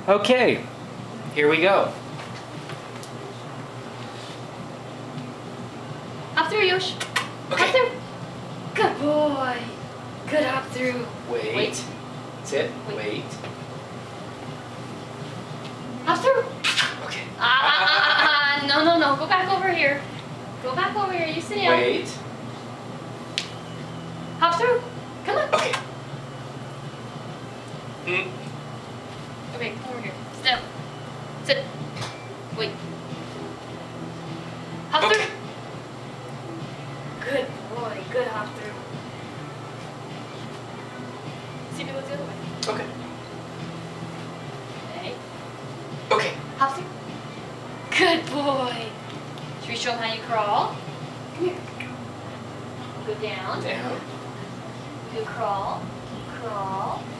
Okay, here we go. Hop through, Yosh. Okay. Hop through. Good boy. Good hop through. Wait. Sit. Wait. Hop through. Okay. No. Go back over here. Go back over here. You sit down. Wait. Hop through. Come on. Okay. Okay, come over here. Sit down. Sit. Wait. Hop Okay. through. Good boy. Good hop through. See if it goes the other way. Okay. Okay. Okay. Hop through. Good boy. Should we show him how you crawl? Come here. Go down. Down. Do crawl. Crawl.